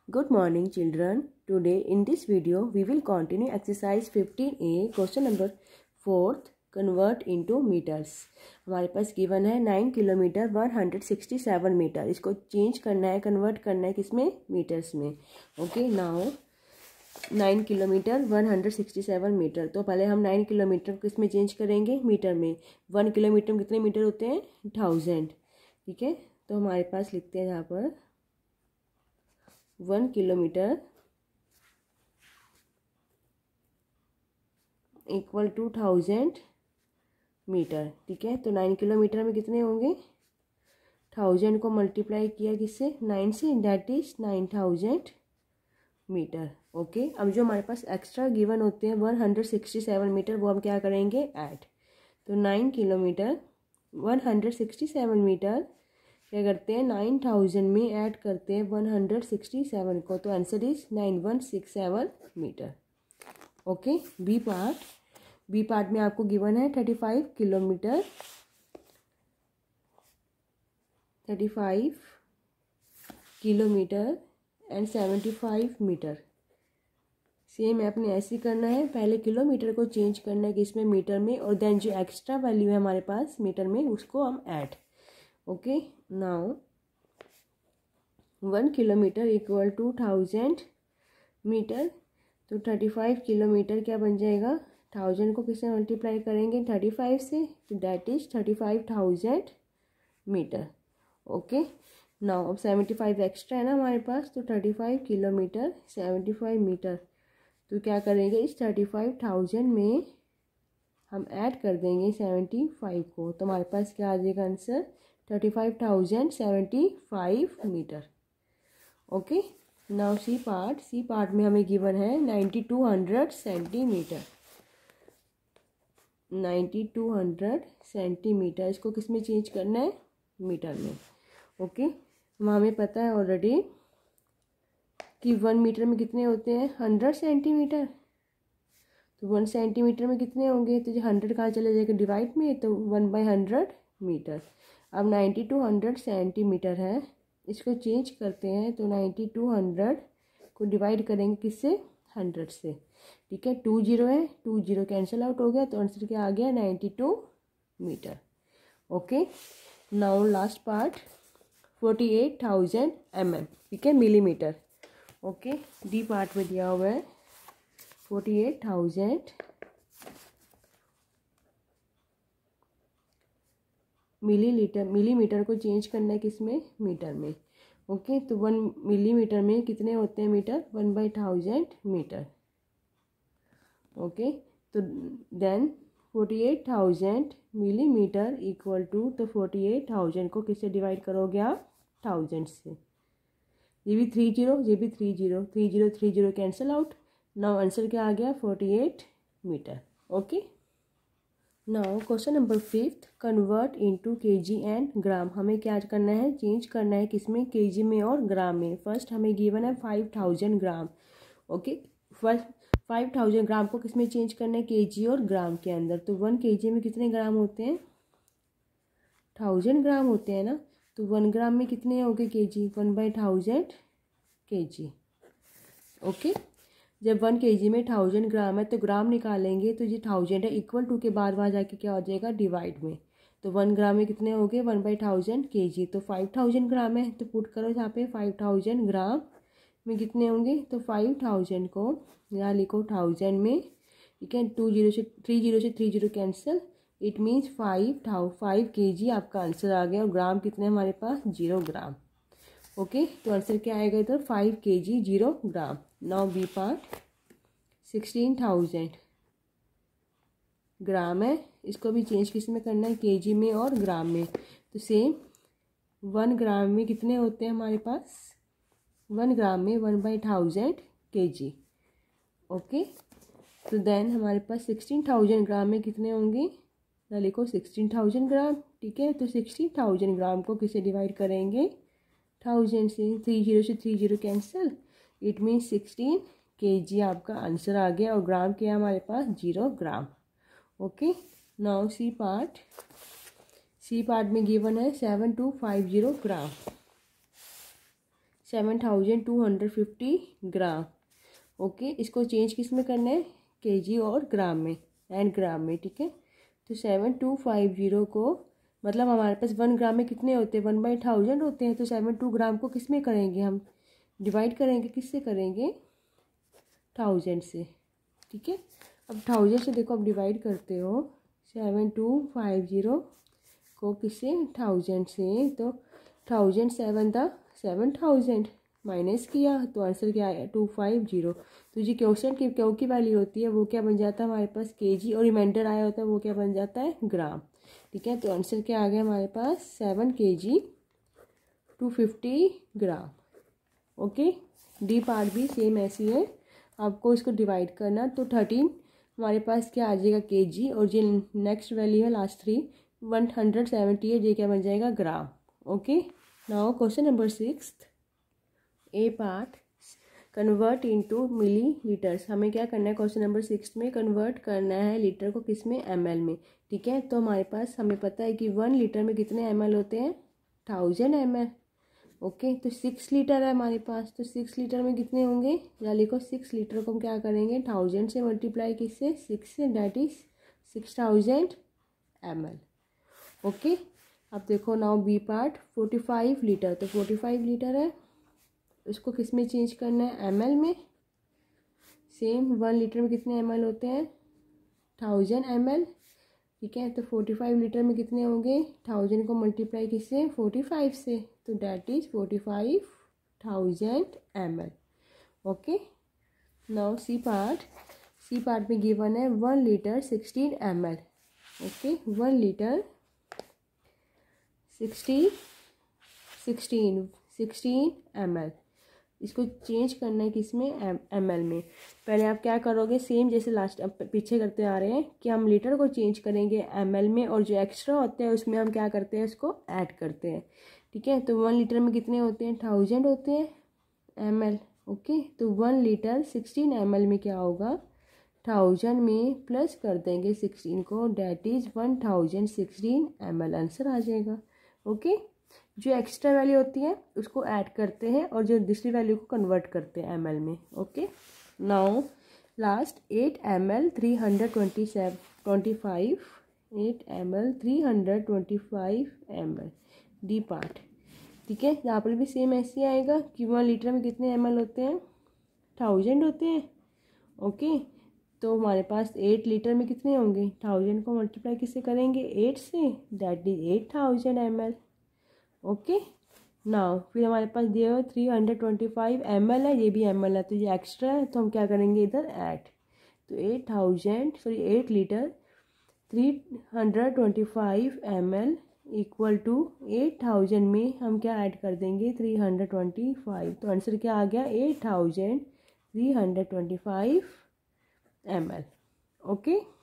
Good morning children. Today in this video we will continue exercise 15A question number 4th convert into meters. हमारे पास given है 9 kilometre 167 metre. इसको change करना है, convert करना है किसमें, मीटर्स में. Okay, now 9 kilometre 167 metre. तो पहले हम 9 किलोमीटर किस में चेंज करेंगे, मीटर में. 1 किलोमीटर में कितने मीटर होते हैं, 1000. ठीक है, तो हमारे पास लिखते हैं यहाँ पर 1 किलोमीटर इक्वल टू 1000 मीटर. ठीक है, तो 9 किलोमीटर में कितने होंगे, 1000 को मल्टीप्लाई किया किससे, 9 से, दैट इज 9000 मीटर. ओके, अब जो हमारे पास एक्स्ट्रा गिवन होते हैं 167 मीटर, वो हम क्या करेंगे, ऐड. तो 9 किलोमीटर 167 मीटर क्या करते हैं, 9000 में ऐड करते हैं 167 को, तो answer is 9167 metre. Okay, B part में आपको गिवन है 35 kilometre 35 kilometre and 75 metre. Same आपने ऐसे करना है, पहले किलोमीटर को चेंज करना है किसमें, मीटर में, और देन जो एक्स्ट्रा वैल्यू है हमारे पास मीटर में उसको हम add. Okay, now 1 kilometre equal to 1000 metre. तो 35 किलोमीटर क्या बन जाएगा, 1000 को किससे मल्टीप्लाई करेंगे, 35 से, तो that is 35,000 metre. Okay, now अब 75 एक्स्ट्रा है ना हमारे पास, तो 35 किलोमीटर 75 मीटर. तो क्या करेंगे, इस 35,000 में हम ऐड कर देंगे 75 को, तो हमारे पास क्या आ जाएगा answer, 35,075 metre. Okay, now C part में हमें गिवन है 9200 सेंटीमीटर. 9200 सेंटीमीटर, इसको किस में चेंज करना है, मीटर में. ओके, हमें पता है ऑलरेडी कि 1 मीटर में कितने होते हैं, 100 सेंटीमीटर. तो 1 सेंटीमीटर में कितने होंगे, तो जो 100 कहाँ चले जाएगा, डिवाइड में, तो 1/100 मीटर. अब 9200 सेंटीमीटर है, इसको चेंज करते हैं, तो 9200 को डिवाइड करेंगे किससे, 100 से. ठीक है, 20 है, 20 कैंसिल आउट हो गया, तो आंसर क्या आ गया, 92 metre. Okay, now last part 48,000 mm. ठीक है, मिलीमीटर. ओके, डी पार्ट में दिया हुआ है 48,000 मिलीमीटर को चेंज करना है किसमें, मीटर में. ओके, तो 1 मिलीमीटर में कितने होते हैं मीटर, 1/1000 मीटर. ओके, तो देन 48,000 मिलीमीटर इक्वल टू, तो 48,000 को किससे डिवाइड करोगे आप, 1000 से. ये भी 30, ये भी 30 कैंसिल आउट. नाउ आंसर क्या आ गया, 48 metre. Okay, now question number 5th convert into KG and gram. हमें क्या करना है, चेंज करना है किसमें, केजी में और ग्राम में. फर्स्ट हमें गिवन है 5000 ग्राम. ओके, फर्स्ट 5000 ग्राम को किसमें चेंज करना है, केजी और ग्राम के अंदर. तो 1 केजी में कितने ग्राम होते हैं, 1000 ग्राम होते हैं ना. तो 1 ग्राम में कितने हो गए केजी, 1/1000 केजी. ओके, जब 1 केजी में 1000 ग्राम है, तो ग्राम निकालेंगे, तो ये 1000 है, इक्वल टू के बाद वहाँ जाके क्या हो जाएगा, डिवाइड में. तो 1 ग्राम में कितने हो गए, 1/1000 केजी. तो 5000 ग्राम है, तो पुट करो यहाँ पे 5000 ग्राम में कितने होंगे, तो 5000 को यहाँ लिखो 1000 में. ठीक है, 30 से 30 कैंसिल, इट मीन्स 5 केजी आपका आंसर आ गया. और ग्राम कितने हमारे पास, 0 ग्राम. ओके, तो आंसर क्या आएगा इधर, 5 KG 0 gram. Now B part 16,000 gram है, इसको भी चेंज किस में करना है, केजी में और ग्राम में. तो सेम 1 ग्राम में कितने होते हैं हमारे पास, 1 ग्राम में 1/1000 केजी. ओके, तो देन हमारे पास 16,000 ग्राम में कितने होंगे, ना लिखो 16,000 ग्राम. ठीक है, तो 16,000 ग्राम को किसे डिवाइड करेंगे, 1000 से. 30 कैंसिल, इट मीन्स 16 केजी आपका आंसर आ गया. और ग्राम क्या हमारे पास, 0 gram. Okay, now C part में गिवन है 7250 ग्राम. 7250 ग्राम। ओके, इसको चेंज किस में करना है, केजी और ग्राम में एंड ग्राम में, ठीक है। तो 7250 को मतलब हमारे पास 1 ग्राम में कितने होते हैं, 1/1000 होते हैं। तो 72 ग्राम को किस में करेंगे, हम डिवाइड करेंगे, किससे करेंगे, 1000 से, ठीक है। अब 1000 से देखो, अब डिवाइड करते हो 7250 को किससे, 1000 से। तो 1000 7 था 7000, माइनस किया तो आंसर क्या आया, 250। तो जी क्वेश्चन की क्यू की वैल्यू होती है वो क्या बन जाता है हमारे पास, केजी, और रिमाइंडर आया होता है वो क्या बन जाता है, ग्राम, ठीक है। तो आंसर क्या आ गया हमारे पास, 7 kg 250 gram. Okay, D part भी सेम ऐसी है, आपको इसको डिवाइड करना। तो 13 हमारे पास क्या आ जाएगा, केजी, और जो नेक्स्ट वैल्यू है लास्ट 3 178, ये क्या बन जाएगा, gram. Okay, now question number 6 A part, convert into millilitres. हमें क्या करना है, क्वेश्चन नंबर 6 में कन्वर्ट करना है लीटर को किस में, ml में, ठीक है। तो हमारे पास हमें पता है कि 1 लीटर में कितने ml होते हैं, 1000 ml। ओके, तो 6 लीटर है हमारे पास, तो 6 लीटर में कितने होंगे, या लिखो 6 लीटर को हम क्या करेंगे, 1000 से मल्टीप्लाई किससे, 6 से, डैट इज 6000 ml। ओके, अब देखो नाउ बी पार्ट, 45 लीटर, तो 45 लीटर है, इसको किस में चेंज करना है, ml में। सेम 1 लीटर में कितने ml होते हैं, 1000 ml, ठीक है। तो 45 लीटर में कितने होंगे, 1000 को मल्टीप्लाई किससे, 45 से, तो that is 45,000 ml। Okay, now C part में गिवन है 1 litre 16 ml। Okay, 1 litre 16 ml, इसको चेंज करना है किसमें, ml में। पहले आप क्या करोगे, सेम जैसे लास्ट पीछे करते आ रहे हैं कि हम लीटर को चेंज करेंगे ml में, और जो एक्स्ट्रा होते हैं उसमें हम क्या करते हैं, इसको ऐड करते हैं, ठीक है। तो 1 लीटर में कितने होते हैं, 1000 होते हैं ml। ओके, तो 1 लीटर 16 ml में क्या होगा, 1000 में प्लस कर देंगे 16 को, डैट इज 1016 ml, आंसर आ जाएगा। ओके, जो एक्स्ट्रा वैल्यू होती है उसको ऐड करते हैं और जो दूसरी वैल्यू को कन्वर्ट करते हैं ml में। Okay, now last 8 ml 325 8 ml 325 ml, D part, ठीक है। यहाँ पर भी सेम ऐसे आएगा कि 1 लीटर में कितने ml होते हैं, 1000 होते हैं। ओके, तो हमारे पास 8 लीटर में कितने होंगे, 1000 को मल्टीप्लाई किससे करेंगे, 8 से, that is 8000 ml। Okay, now फिर हमारे पास दिया हुआ 325 ml है, ये भी ml है, तो ये एक्स्ट्रा है, तो हम क्या करेंगे इधर ऐड। तो 8 लीटर 325 ml इक्वल टू 8000 में हम क्या ऐड कर देंगे, 325। तो आंसर क्या आ गया, 8325 ml। ओके।